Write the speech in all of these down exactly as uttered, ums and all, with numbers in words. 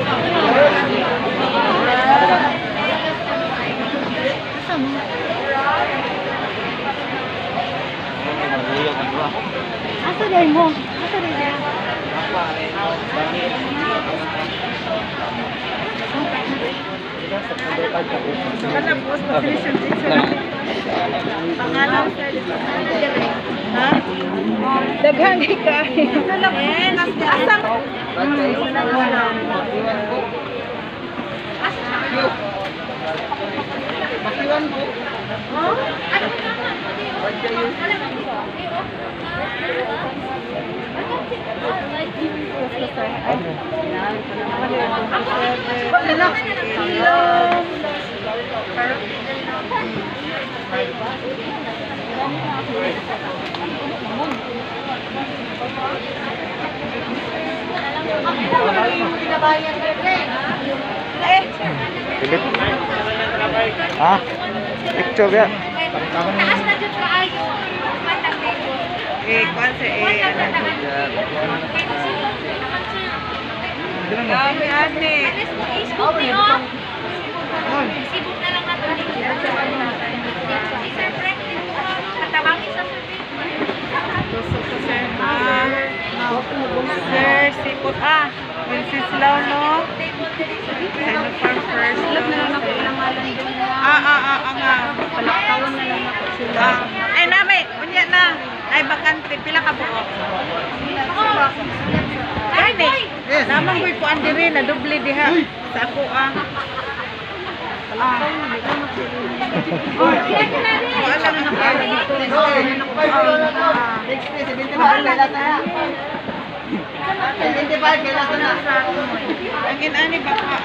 Asa day mo? Asa day mo? Matapos, mag-selection picture. Pangalan sa ha? Daghang hikay. Eh, asang? Makiwan po. Oh? Ano naman? Philip. Ah, picture ya. Taas na dyan ka ayo. Eh, kwan sa eh, ano. Dami, ate. Facebook niyo. Facebook na lang natin. Si Sir Franklin po. Katawagin sa Sir Sir, sipot. Ah, Wenceslao, no? Ano farm first? Ah, ah, ah, ah, nga. Palaktawan na lang ako sila. Ah, ay, nami, unya na. Ay, bakante, pila ka buo? Ay, ne. Namang ko'y kuan diri na doble diha. Sa ako, ah. Ah. Kuan lang na kaya dito. Ang inani ba ka?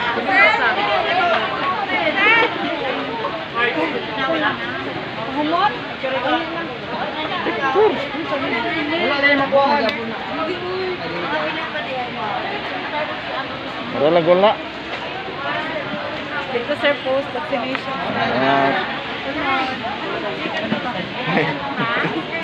Humon? Wala na yung makuha. Wala gula. Dito sir, post vaccination. Ah.